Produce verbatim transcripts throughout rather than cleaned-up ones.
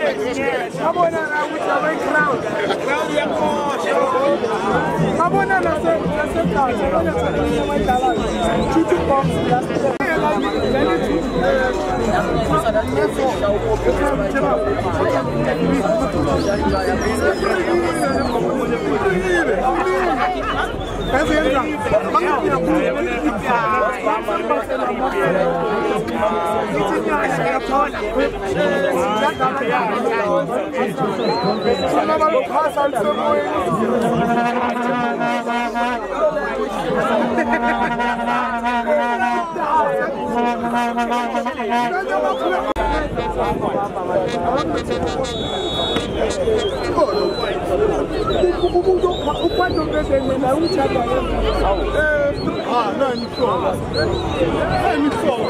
Abona na ukuthi abe crowd. Crowd yakhohle. Abona na se se kahle abona se mayidala. Chuchu box last year. Ah, não, não sou. É, não sou.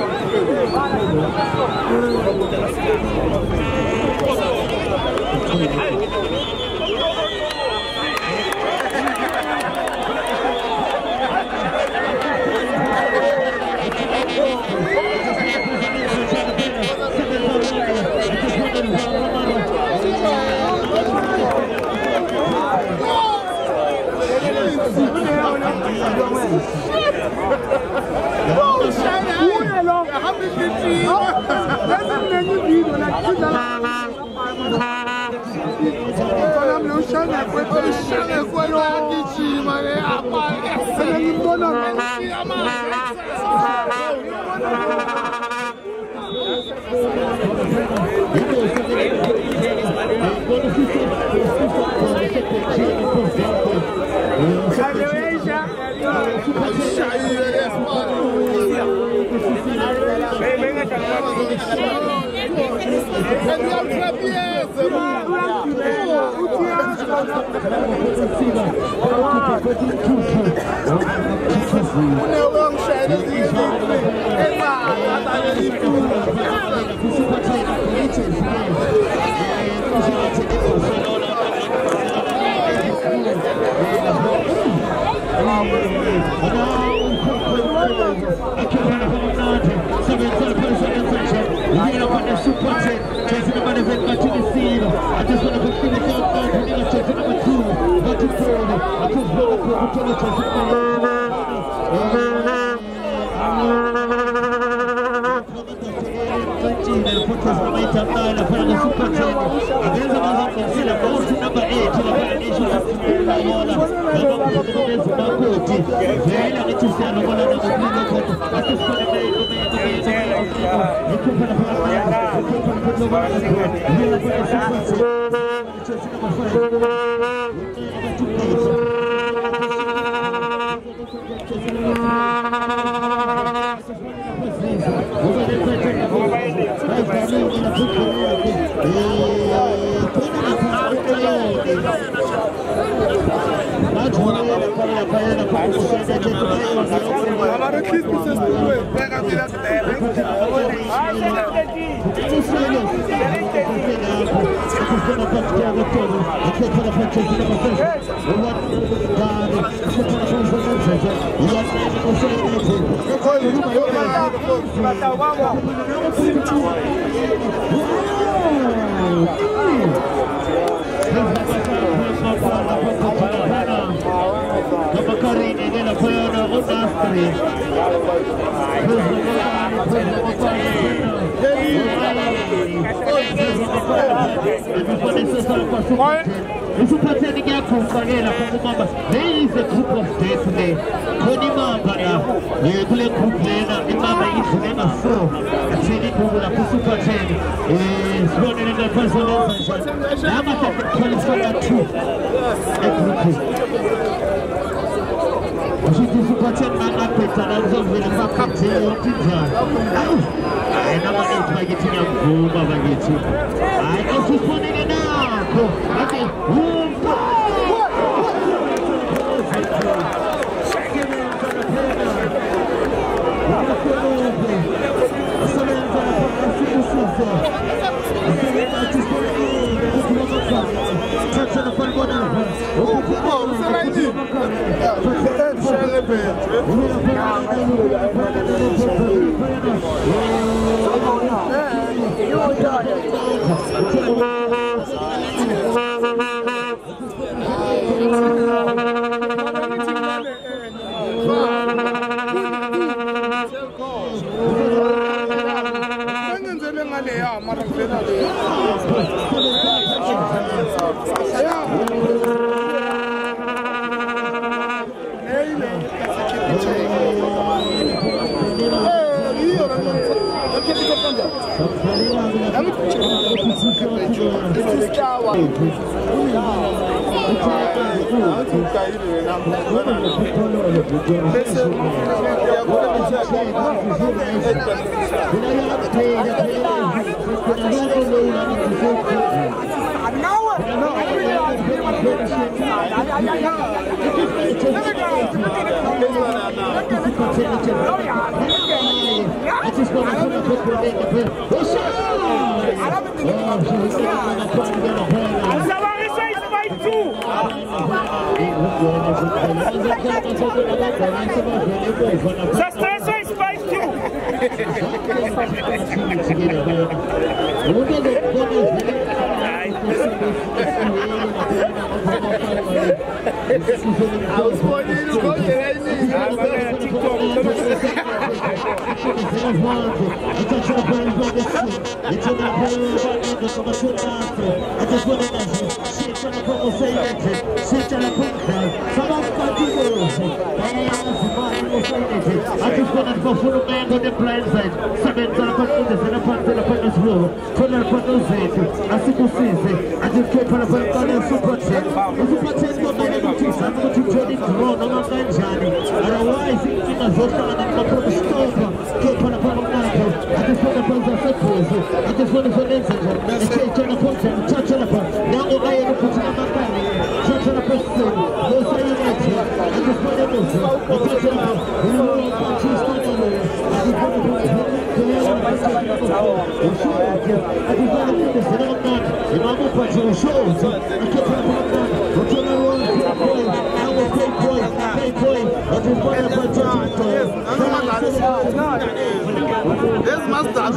Isso pode ser ninguém acompanha como mamba. Nem isso é grupo desse, né? Quando mamba, né? E tu lê grupo, né? E mamba isso, né? Mas só. Assim, nem como lá, isso pode ser. E se você não faz isso, né? Mas é que eles falam tudo. É grupo. A gente isso pode ser na peta, nós vamos ver uma capinha, um tijão. Ai, não vai ter que tinha bomba, vai ter. Ai, não se expõe não. Okay. Você vai Zastrasza jest five two. I was pointing to go I just want to go for the man on the blind side. Seven upon this and upon the upon this room. Turn upon those eight. I see you see. I just keep on about the super chat. The super chat is not going to teach. I'm going to turn it wrong. I'm not going to journey. Otherwise, it's a social and I'm going to stop. Keep on about the market. I just want to put the circles. I just want to put the incident. I can't turn upon them. Touch on upon. Now I'm going to put on my body. Touch on upon sin. No say you like it. I just want to listen. I touch on upon. You know what I'm going to stand on it. I just want to put it on. This must have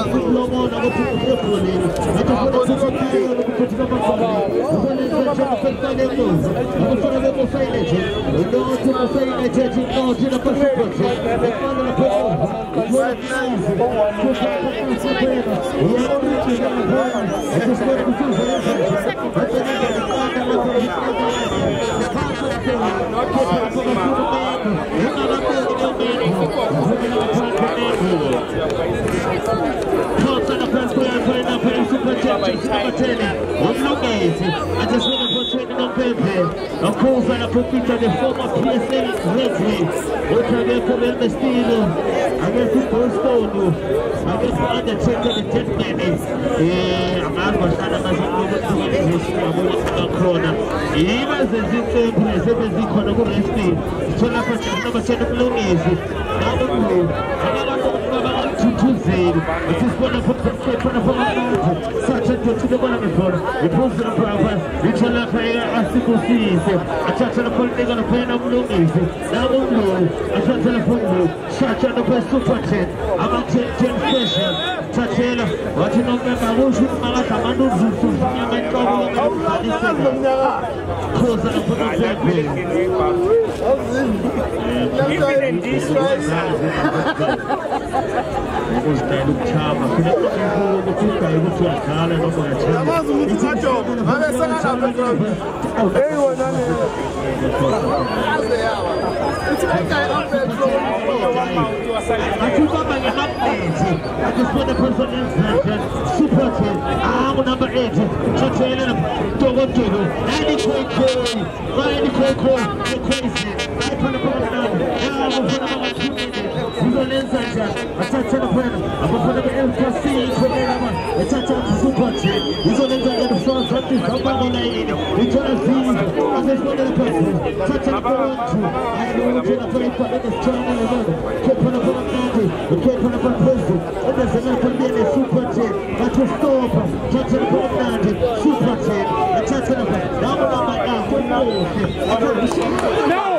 I just want to put training on Pepe. Of course, I approfito the former P S A referee. Otra vez con el vestido. A ver si Postone. A ver si anda checa de Jetman. Eh, amar bastante más un poco de registro. Vamos a la corona. Y más de siempre, siempre sí cuando con este. Son las cosas no me siento gloomy. Nada gloomy. I just want to put some tape on the phone. Such a touch to the bottom of the phone. You post the proper. You tell us I ask you to see. I touch on the phone, they're going to pay no blue music. Now I'm blue. I touch on the phone. Such on the first super chat. I'm a ten ten special. Touch it. What you know, I'm going to shoot my commando. I'm going to go. Close on the phone. Even in this I just want to put some in super ten. I'm number eight. Touch it in Togo Togo. Andy Koi Koi. Andy Koi Koi. You're crazy. I put a ball down. Now I'm going to put He's on the inside shot. I touch on the pen. I'm going to put him in for C. I touch on the super ten. He's on the inside of the front. I'm going to lay in. He trying to see. I just want to press. Touch on the ball. I know you're going to play for this turn in the middle. Keep on the ball down. Keep on the ball pushing. It doesn't matter to be in a super ten. I just stop. Touch on the ball down. Super ten. I touch on the ball. Now I'm on my arm. No!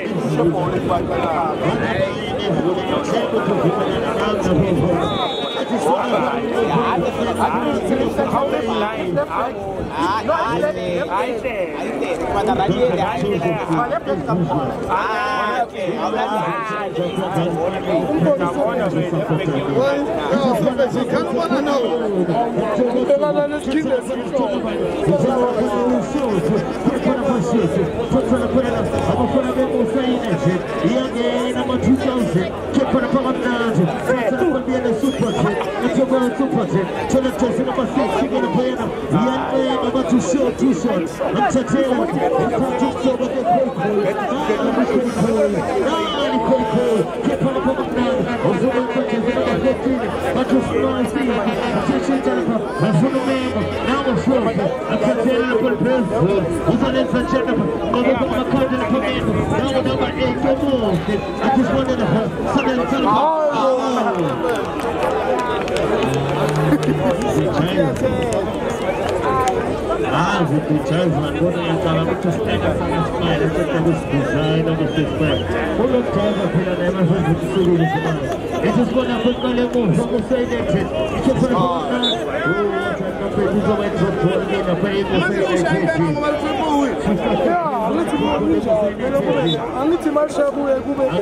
I Ah, the chance I'm going to have to stand up on the spine. That's what this design of this spine. Full of time of here, never heard of the city this man. It is going to put my lemon, so we'll say that it. It's a pretty good man. Oh, what a number is a way to put in a very good thing. Yeah, I'm little more rich. I'm little more sharp. I'm little more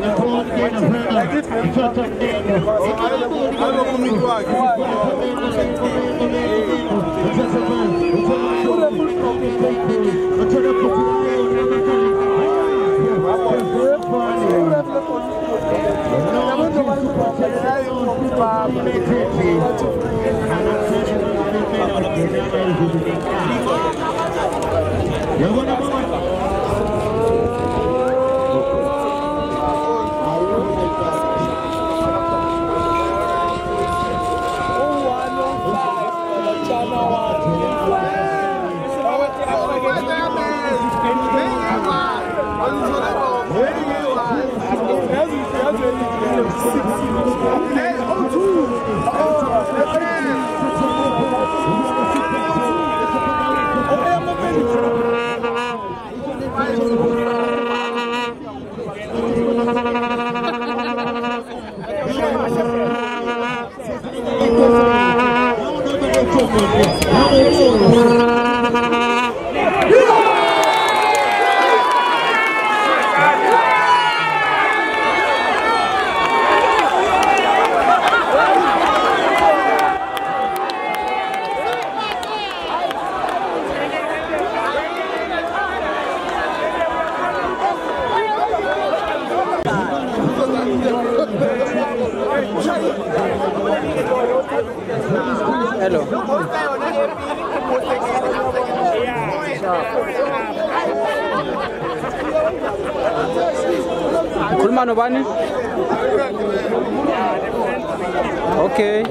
Hello. Kulma nobani? Okay.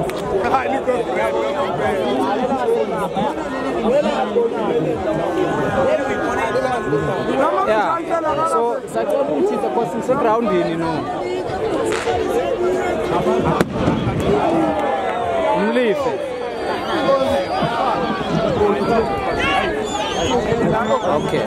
Yeah. So, Saturday is the person ground in, you know. Leave. Okay.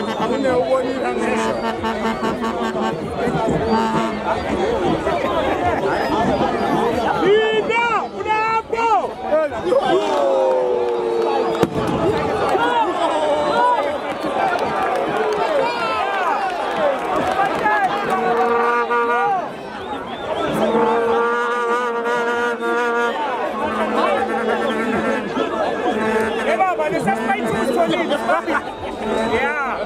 Yeah.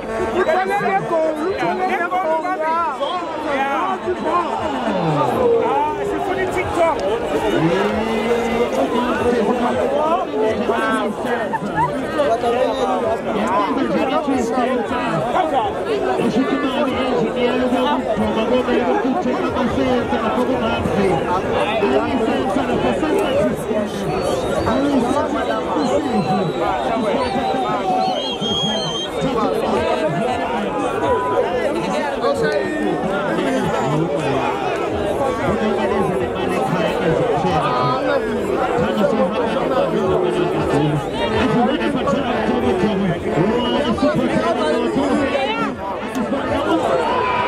C'est pour les TikTok.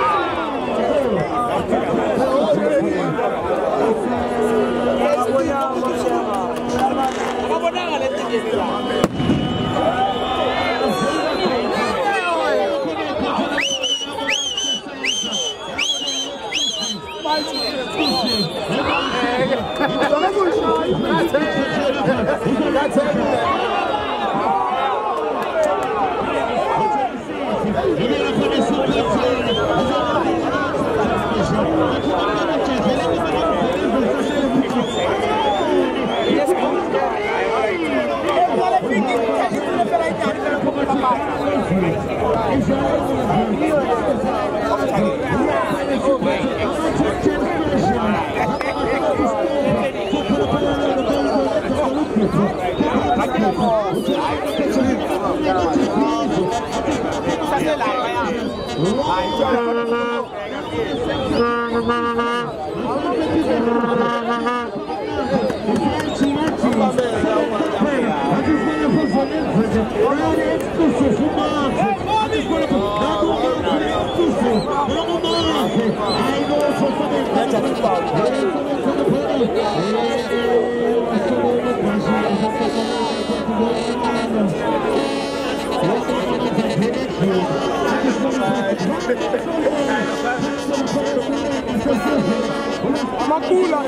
Yeah. Makula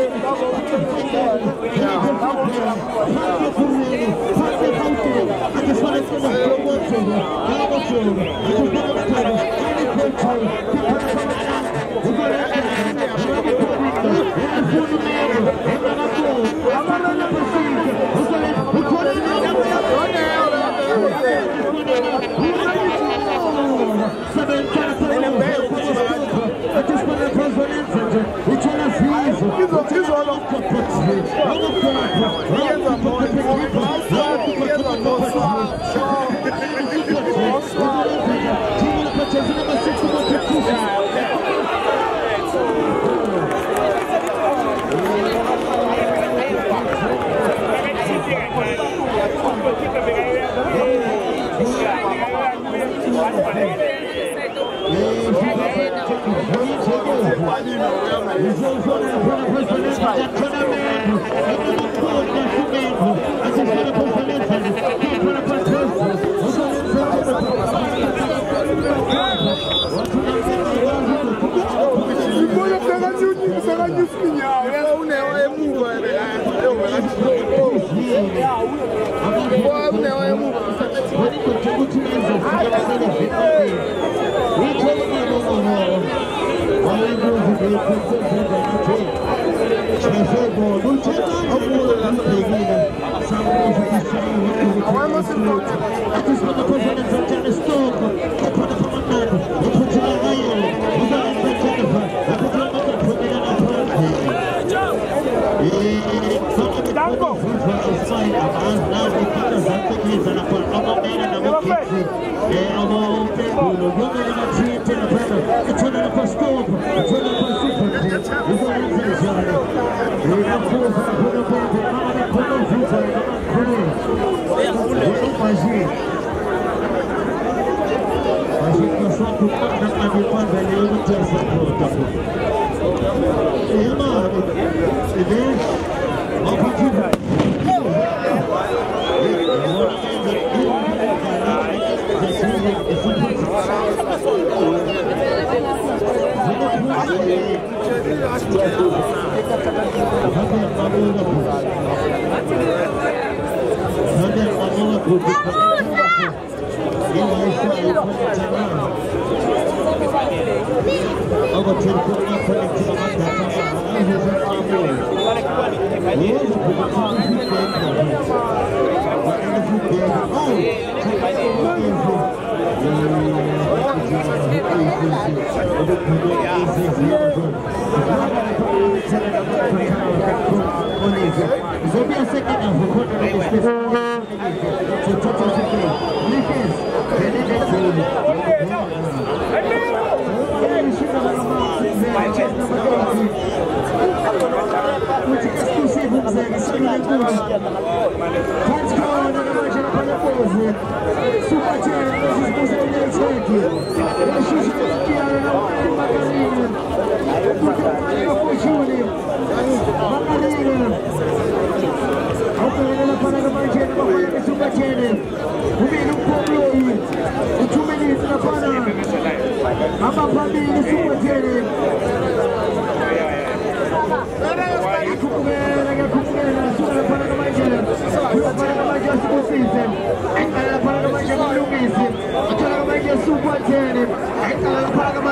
Apa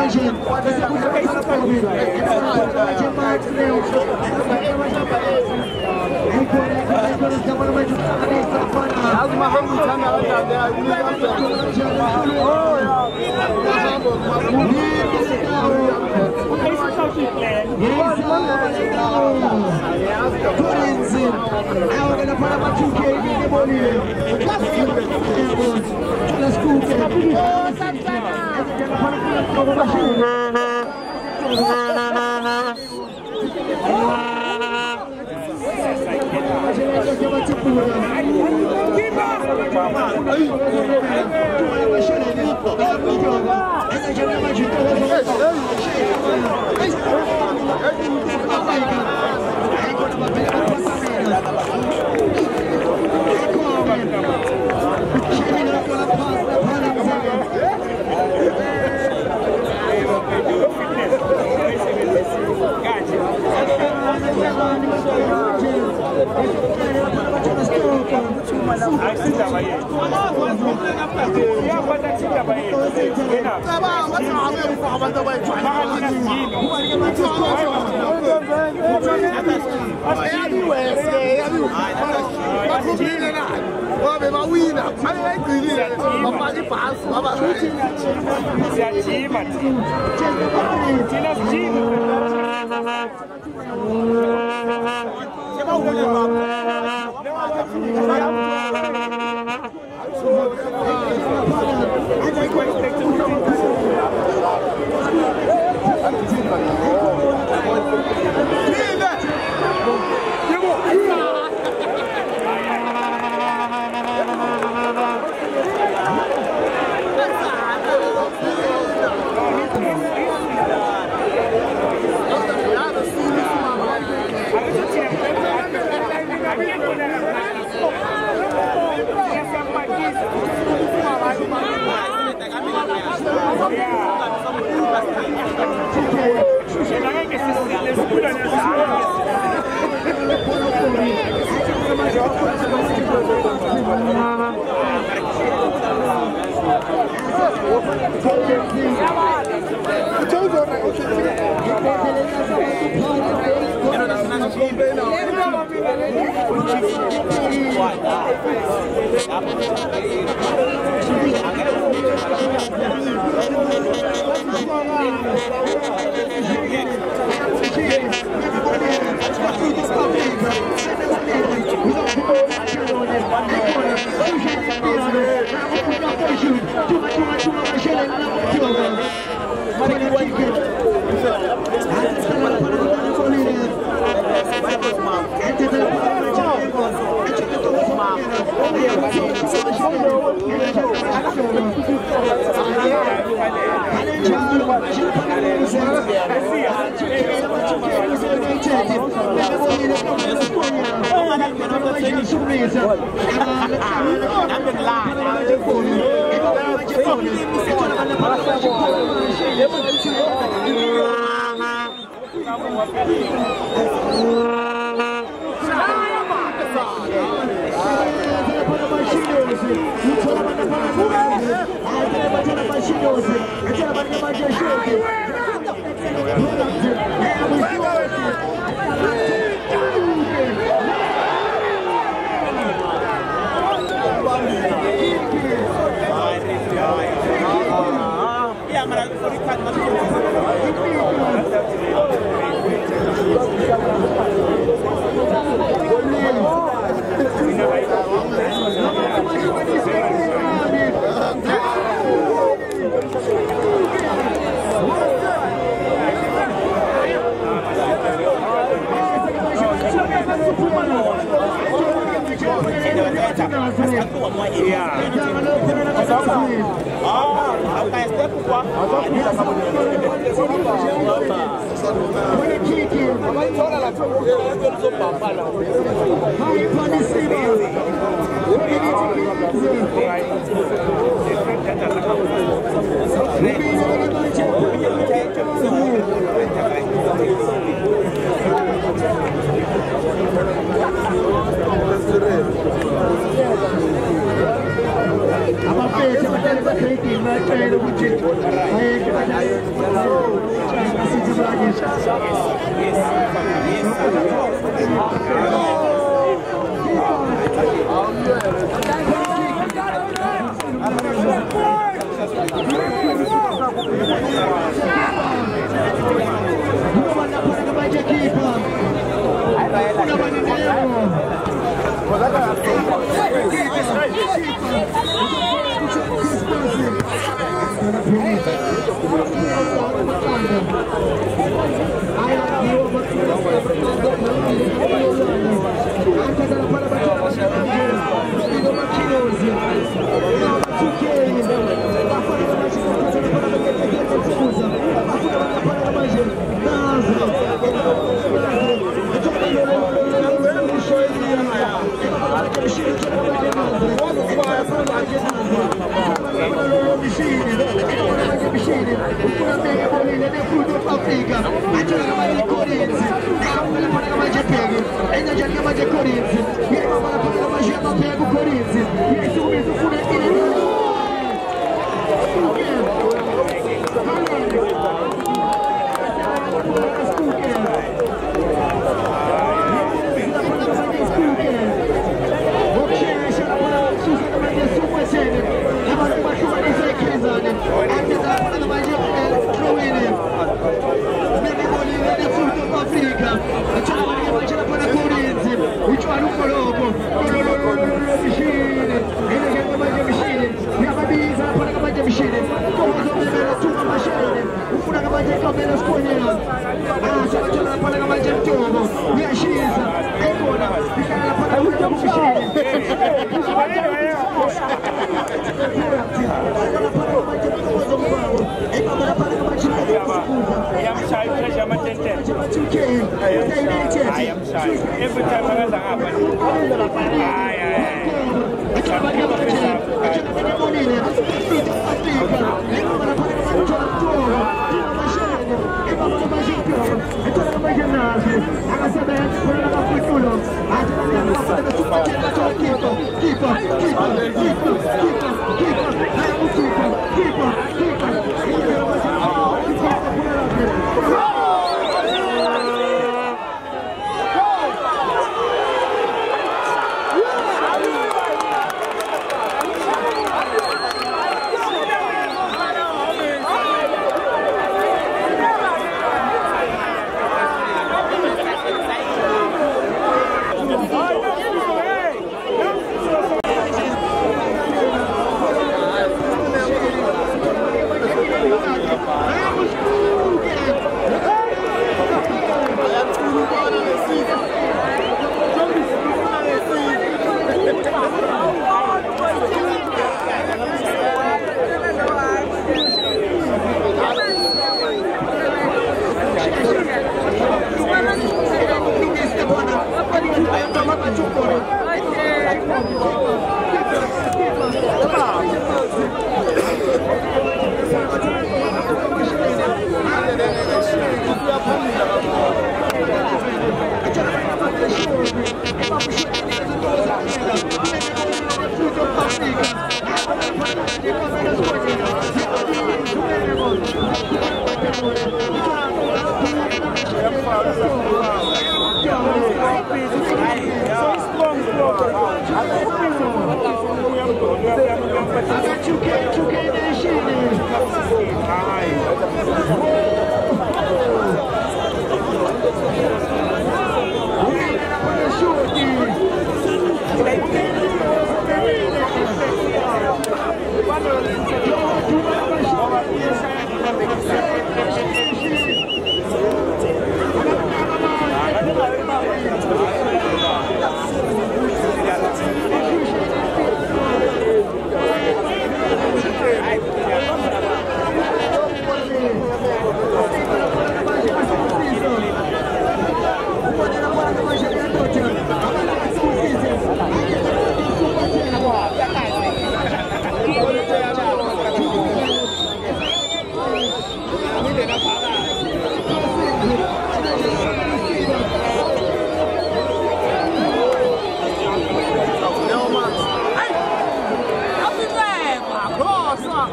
I'm a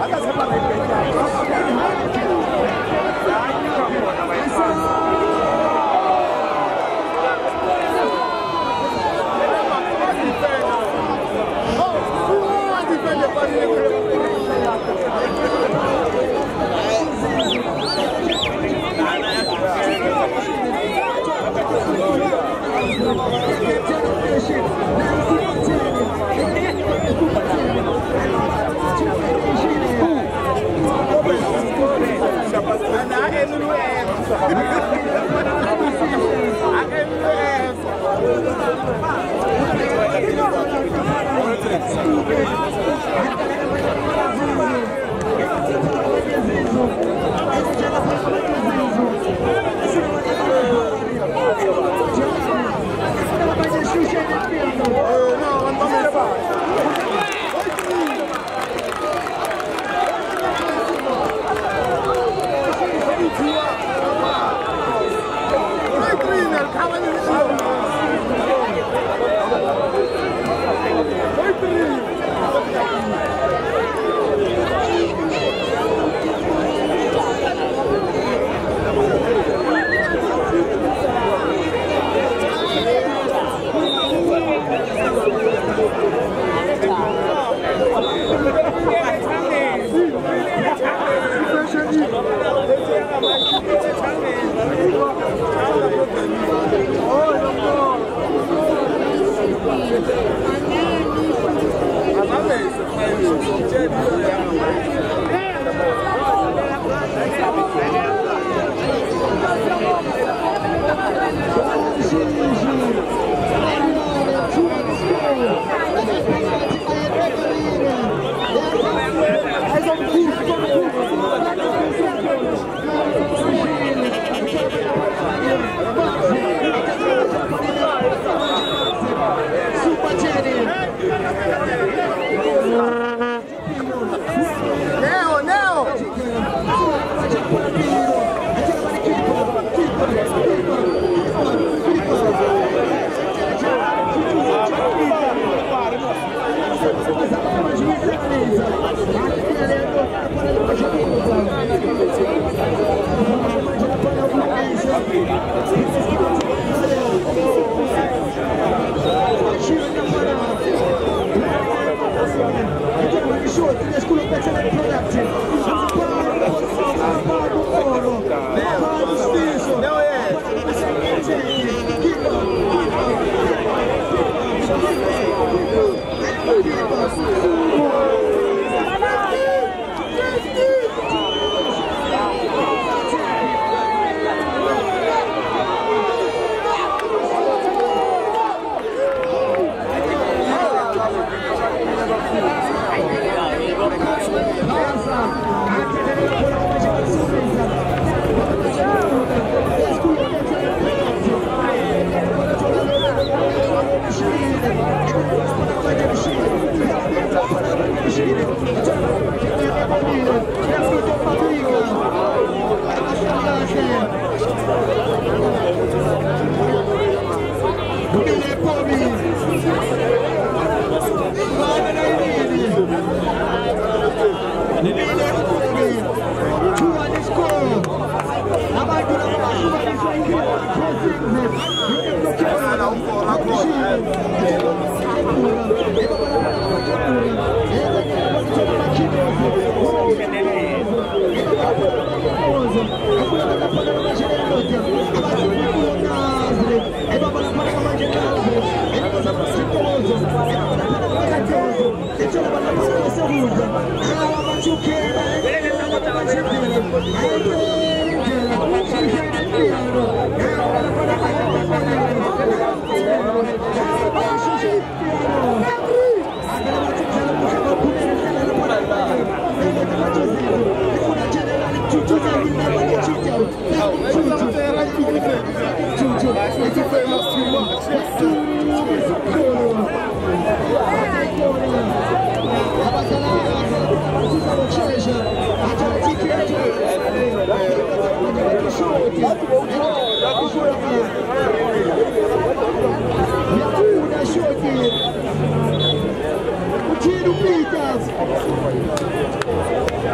Peters.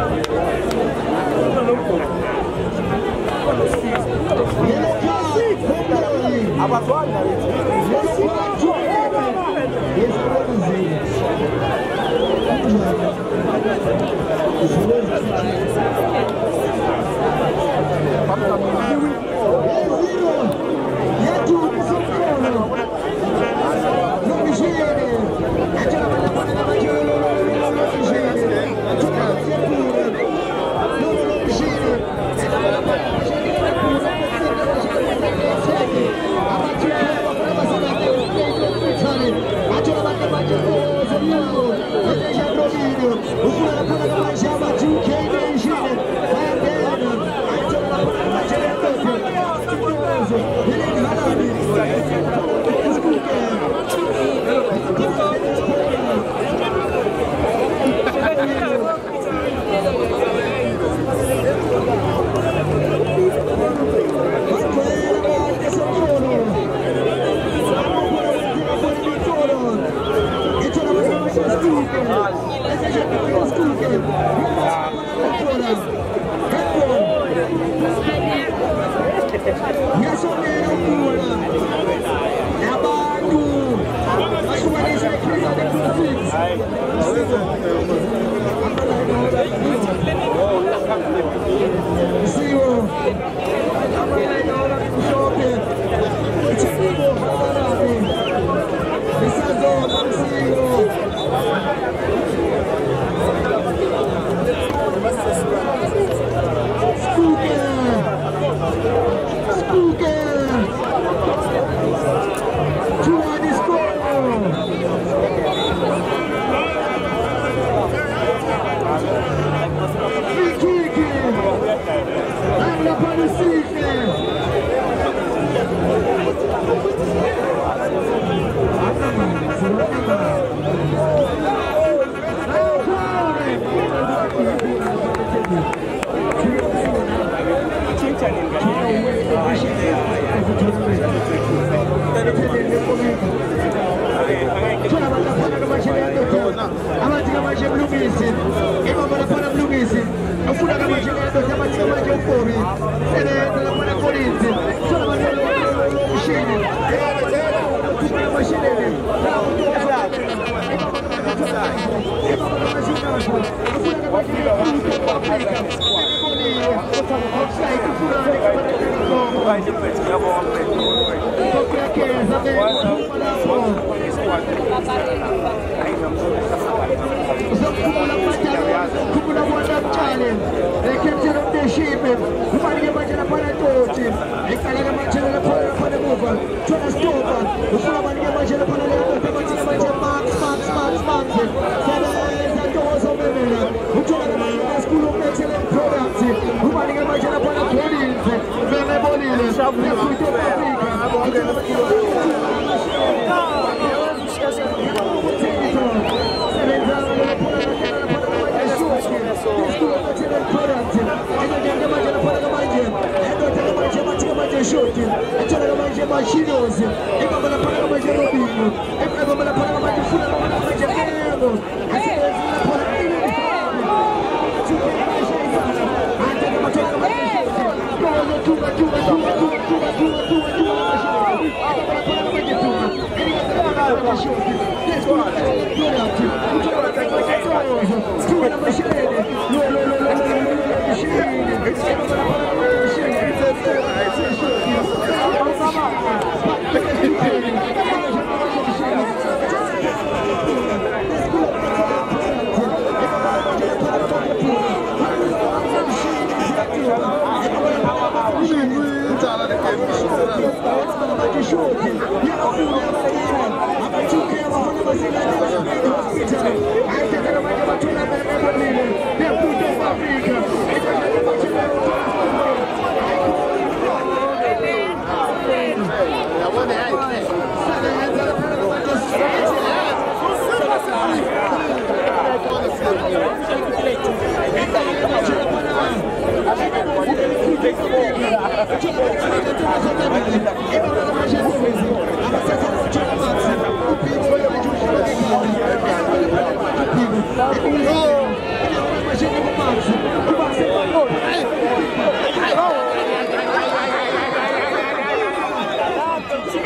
Hey!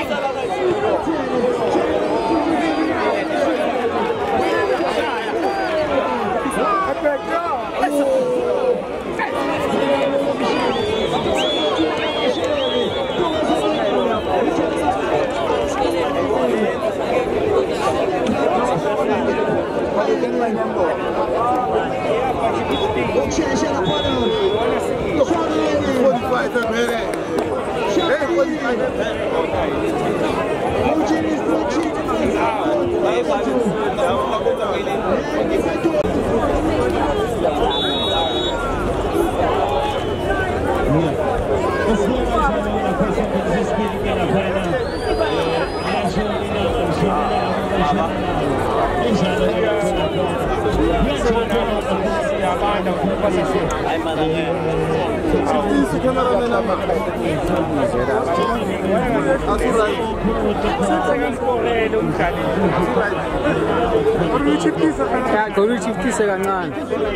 Guru Chifti segangan.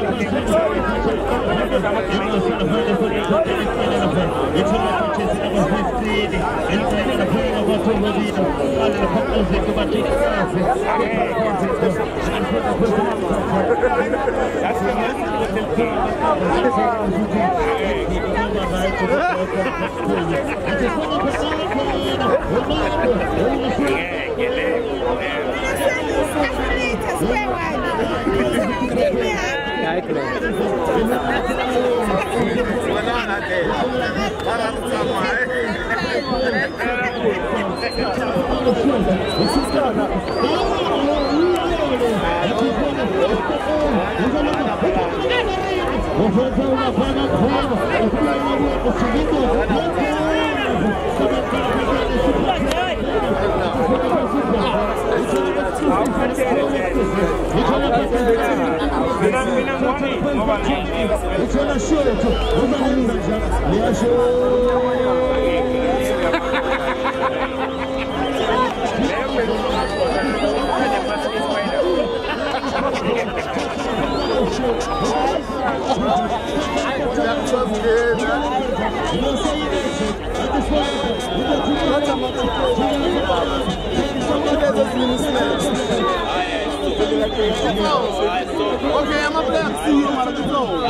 Okay, I'm up there. See you on the floor.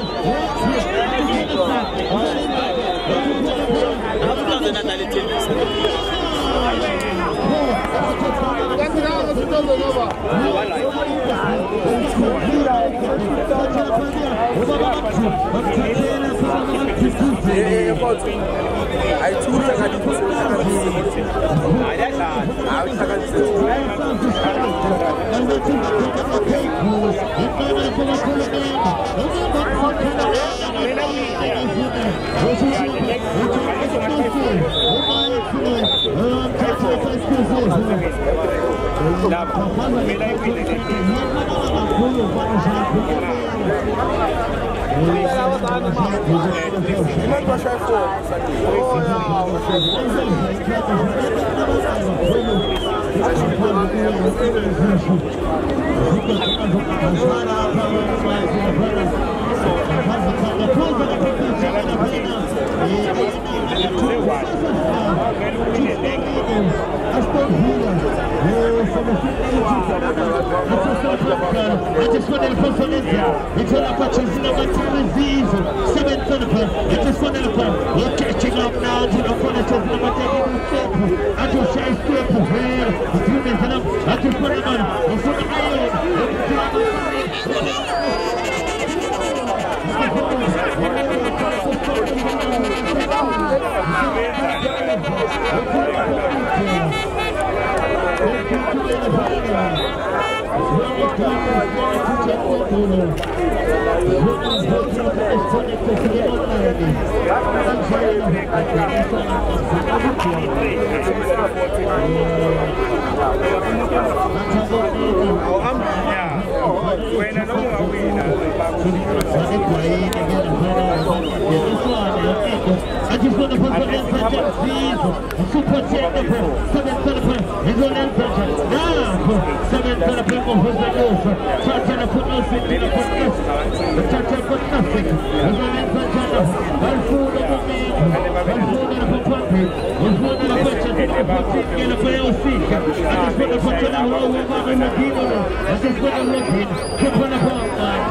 I just want to put some in please. Super technical. Seven telephone. He's on in now. Seven telephone for the news. Touch and put nothing in the podcast. Touch and put nothing. He's on in the channel. One food of the man. One food of the country. One food of the question. I put in the player seat. I just want to put in the whole woman in the people. I just want to look in. Keep on the ball.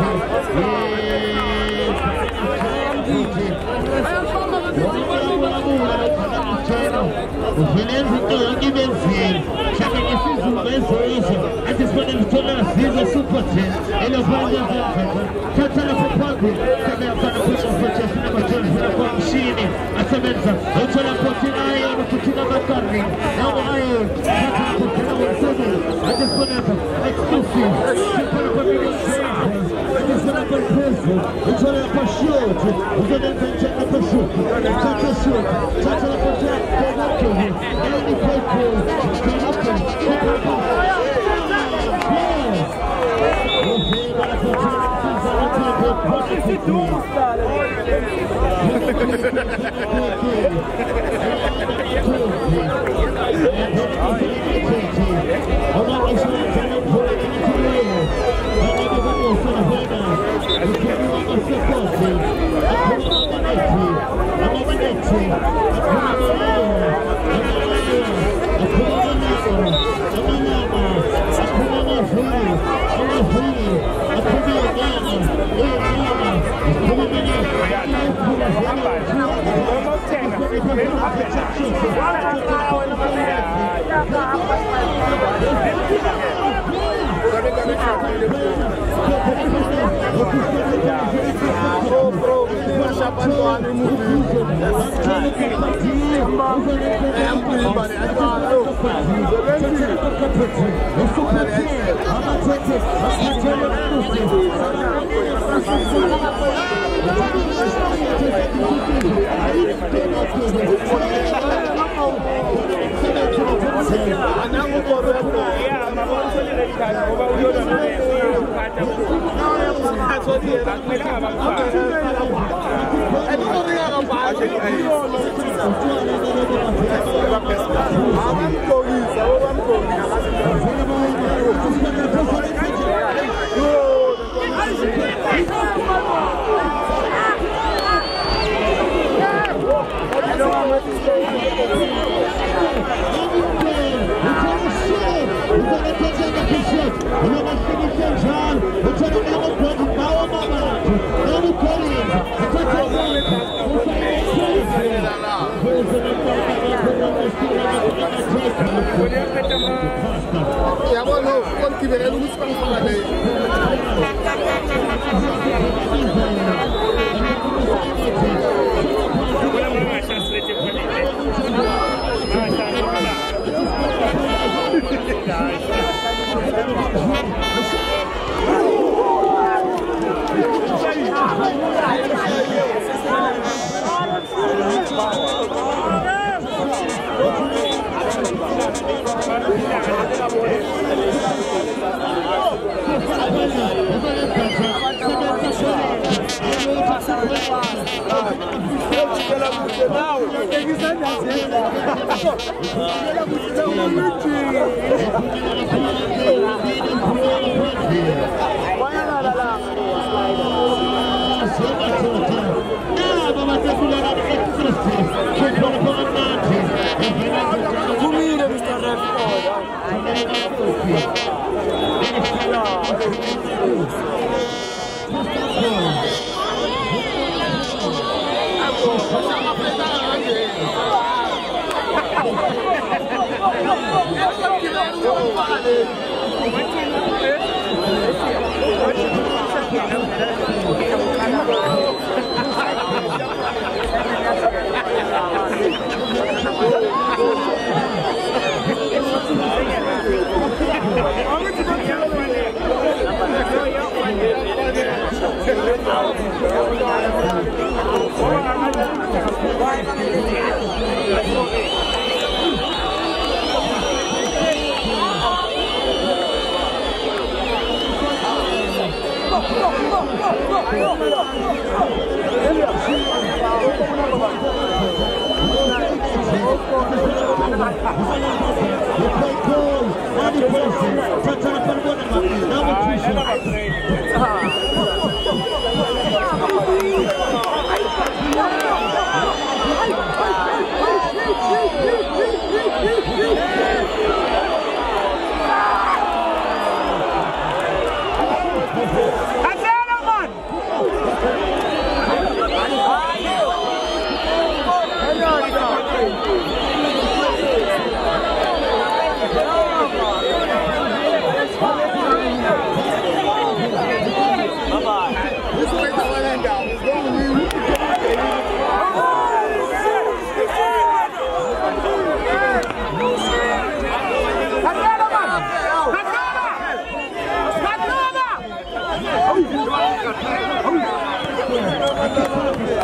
Ufelenzi tonke benzile shaka isizulu ezoyiso athi sifane lithola sizo super ten elofanda zakhe thatha lapho phambili sebe yafana futhi futhi sinabajoli lapho mshini asebenza uthola phothi nayo per peso, usare la passione, usare il concetto per sotto, il concetto sotto, senza la concetto per l'occhio, e ogni colpo, che l'occhio, che l'occhio, lo ferma la concetto, usare il concetto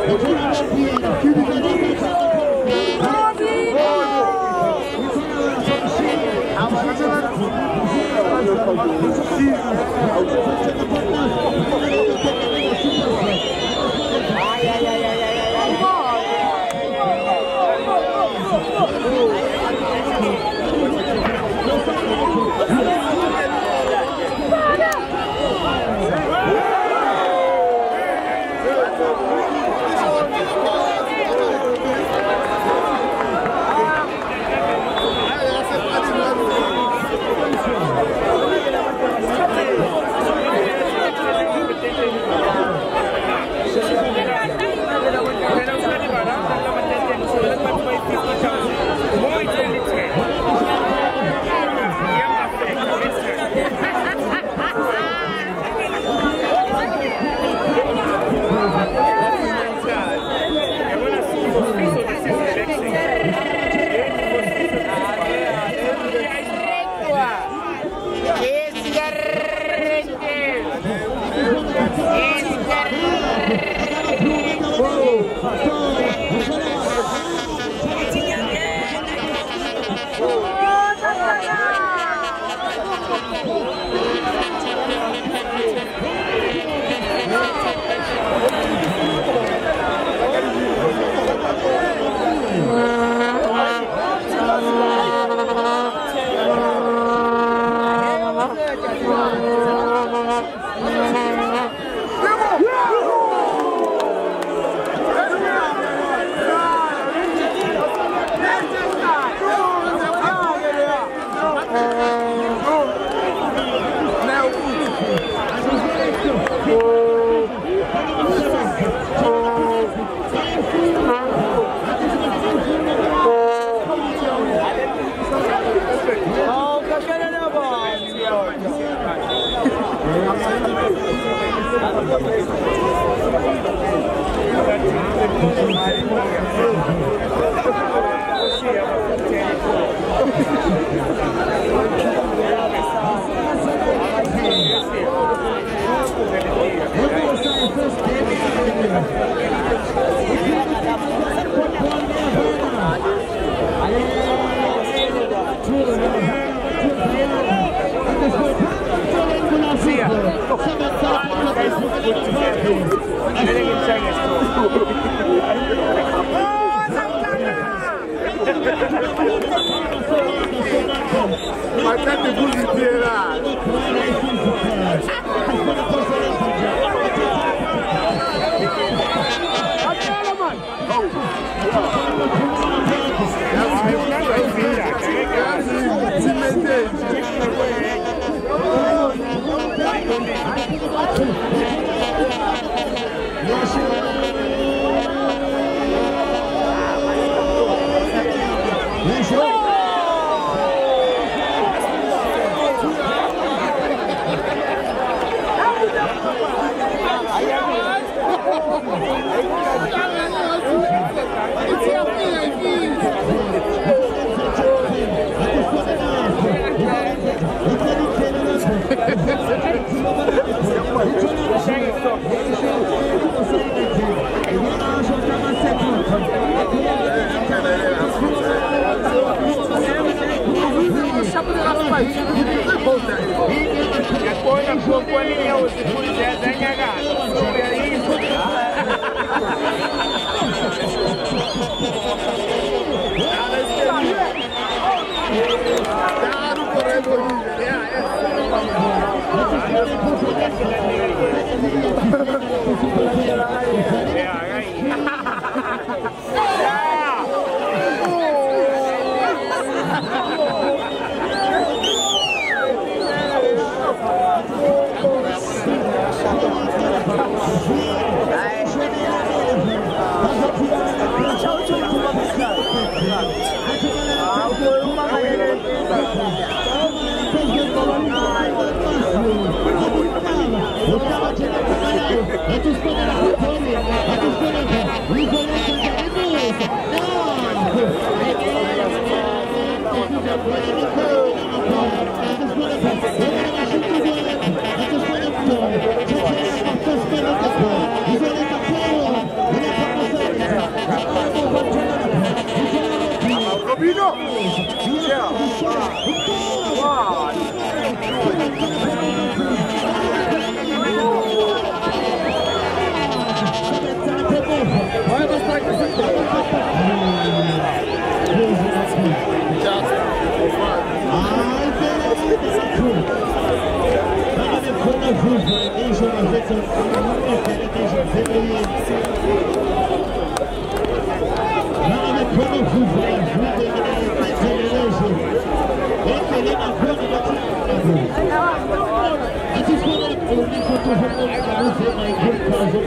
Yeah.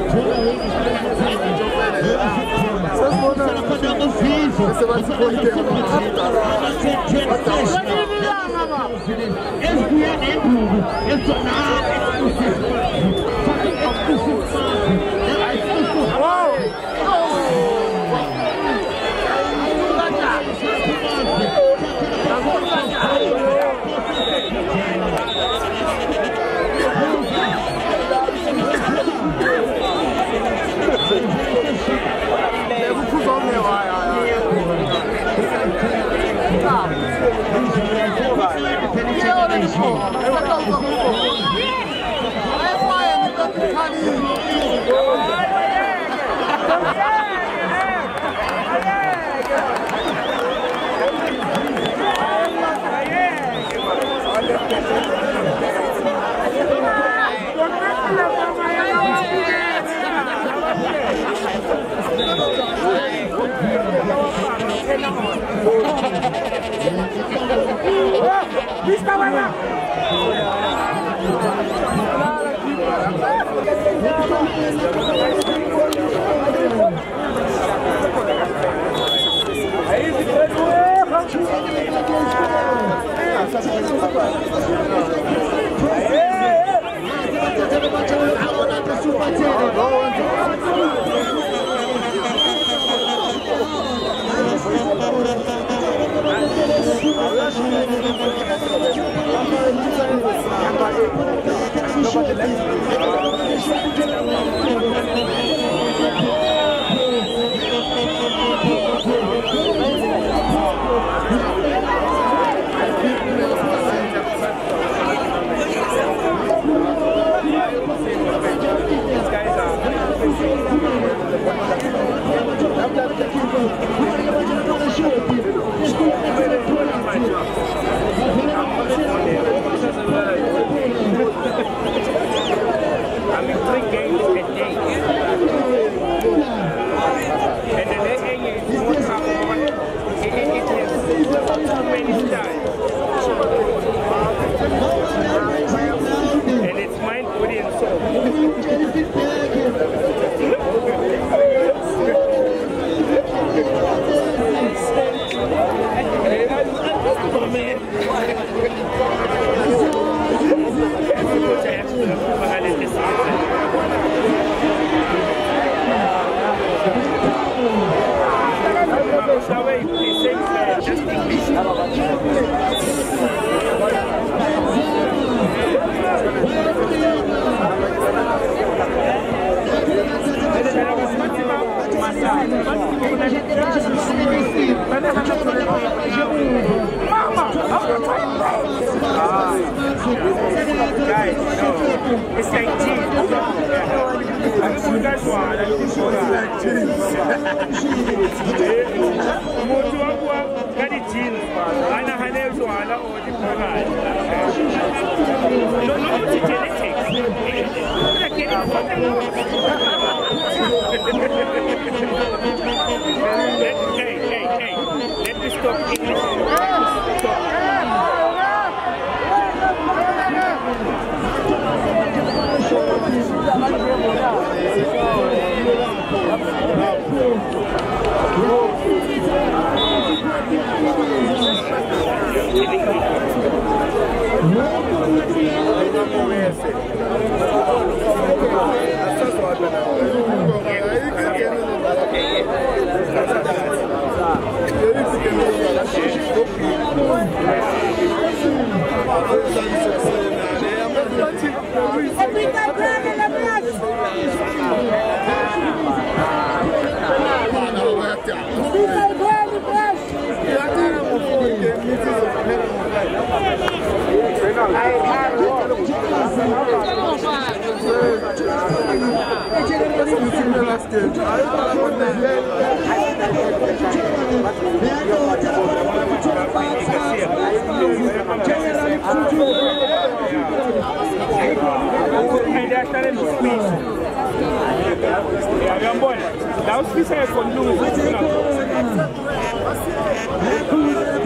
Dá os pincéis quando não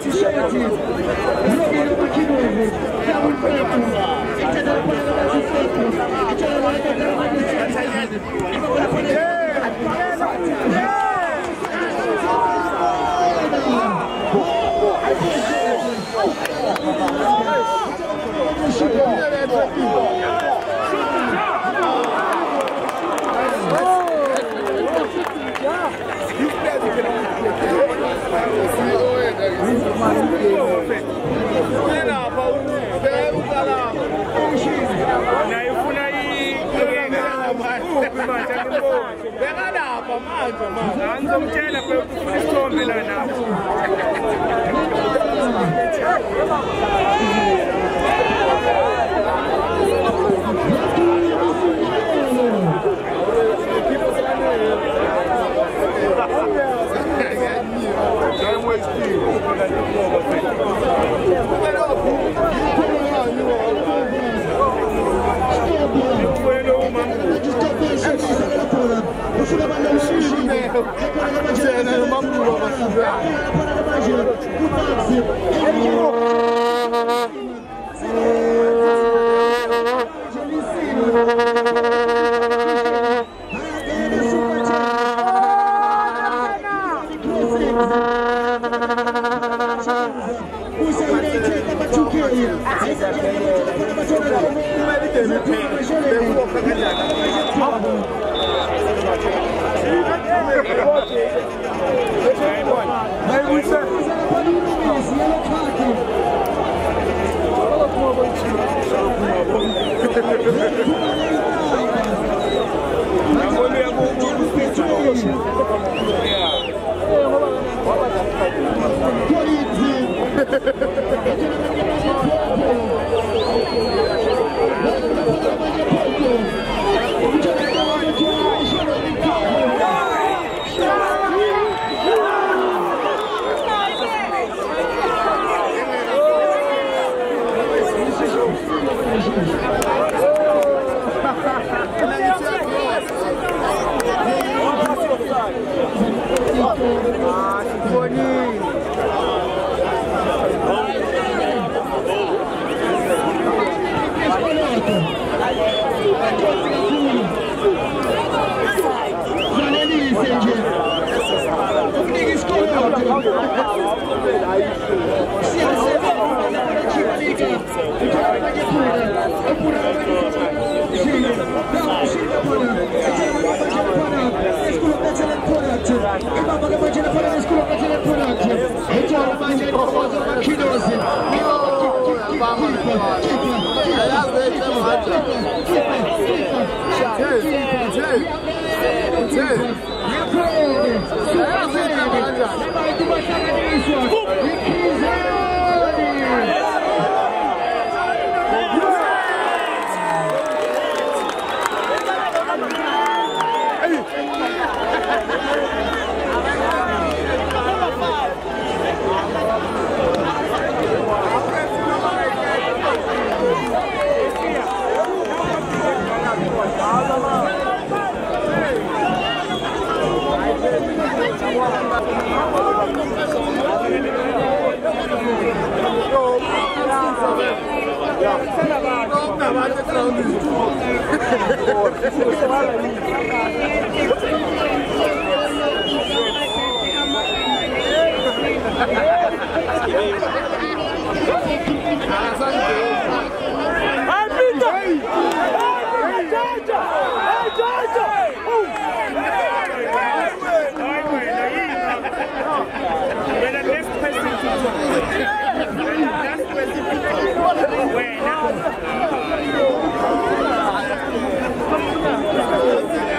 Wait, now.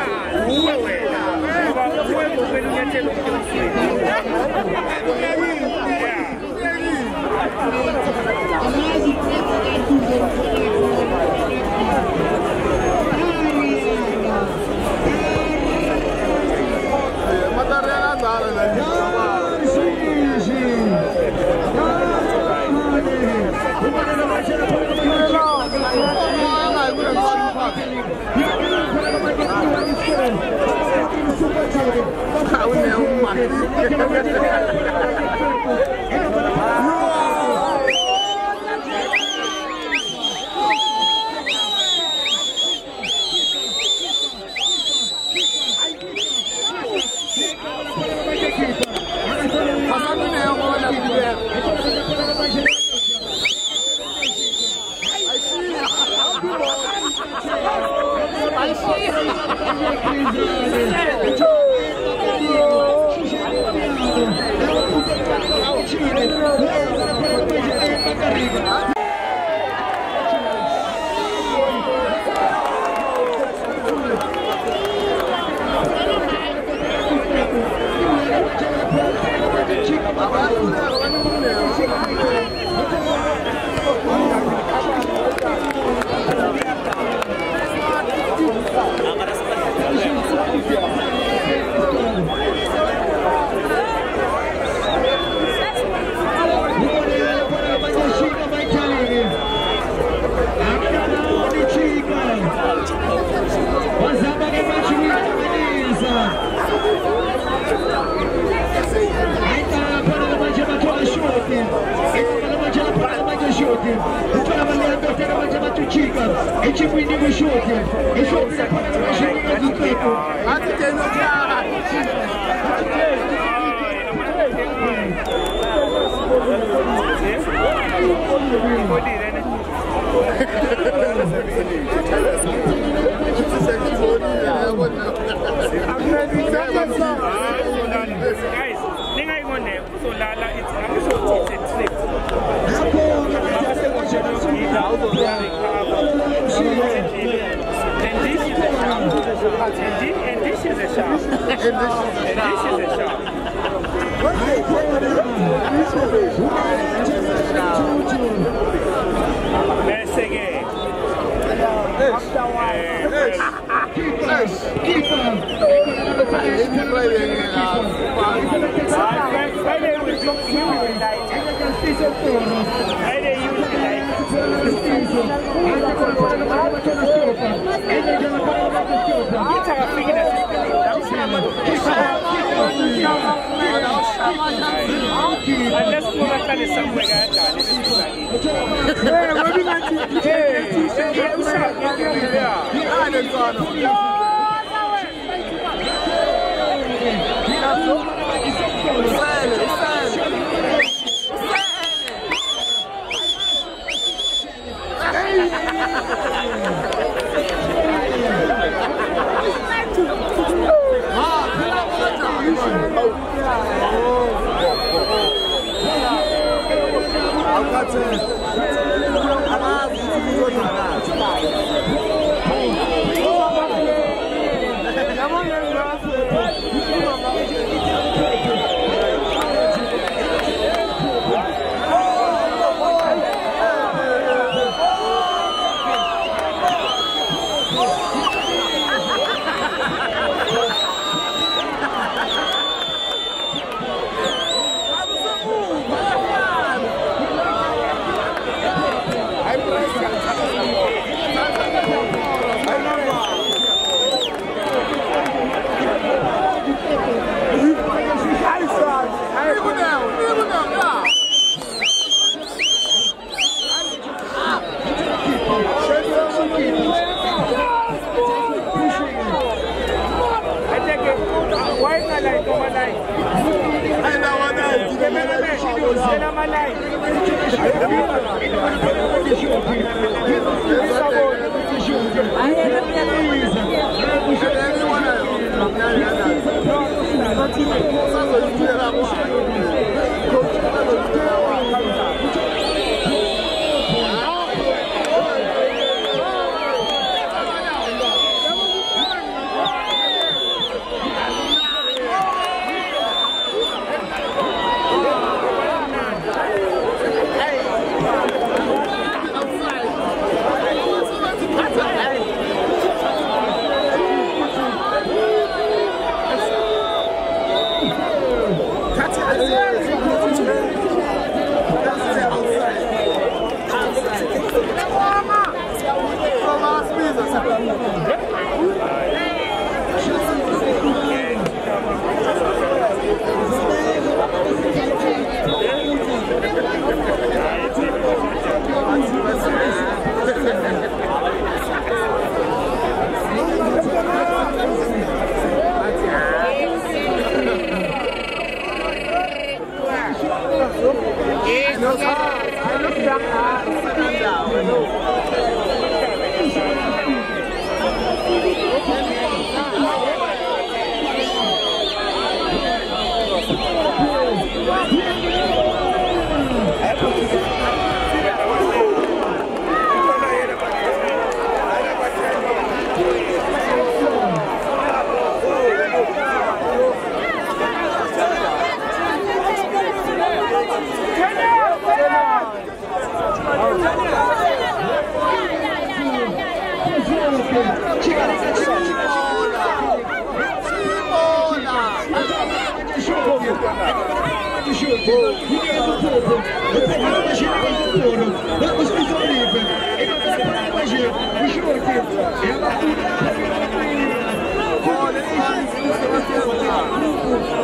He gave the purple. The second machine was the photo. That was his own even. It was a panic machine. We showed him. Yeah, but we don't have it. Oh, the